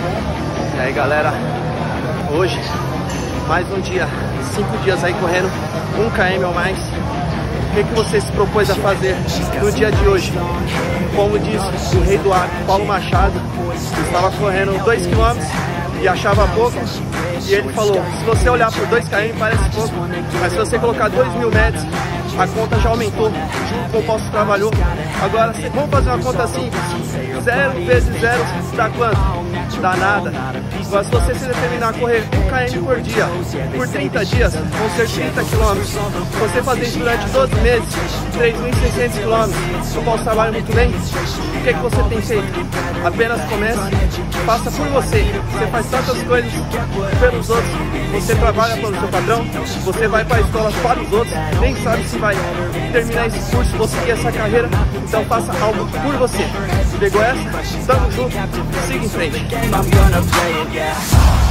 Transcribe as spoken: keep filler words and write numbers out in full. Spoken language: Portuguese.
E aí galera, hoje mais um dia, cinco dias aí correndo um quilômetro ou mais. O que, que você se propôs a fazer no dia de hoje? Como diz o rei do hábito, Paulo Machado, estava correndo dois quilômetros e achava pouco, e ele falou, se você olhar por dois quilômetros parece pouco, mas se você colocar dois mil metros, a conta já aumentou, junto com o Paulo trabalhou. Agora, vamos fazer uma conta simples, zero vezes zero dá quanto? Dá nada. Agora, se você se determinar a correr um quilômetro por dia, por trinta dias, vão ser trinta quilômetros. Se você fazer isso durante doze meses, três mil e seiscentos quilômetros, o Paulo trabalha muito bem. O que, é que você tem feito? Apenas comece, faça por você. Você faz tantas coisas pelos outros, você trabalha pelo seu padrão, você vai para a escola para os outros, nem sabe se vai terminar esse curso, vou seguir essa carreira, então faça algo por você. Pegou essa? Tamo junto, siga em frente. I'm gonna play it, yeah.